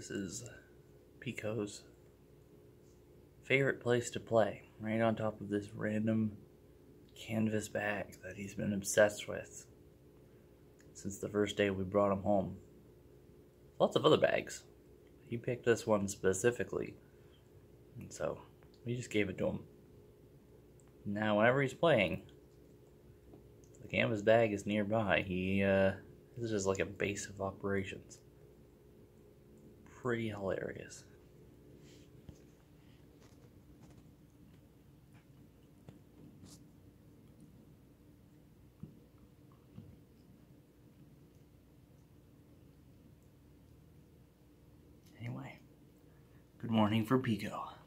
This is Pekoe's favorite place to play, right on top of this random canvas bag that he's been obsessed with since the first day we brought him home. Lots of other bags. He picked this one specifically, and so we just gave it to him. Now whenever he's playing, the canvas bag is nearby. This is just like a base of operations. Pretty hilarious. Anyway, good morning for Pekoe.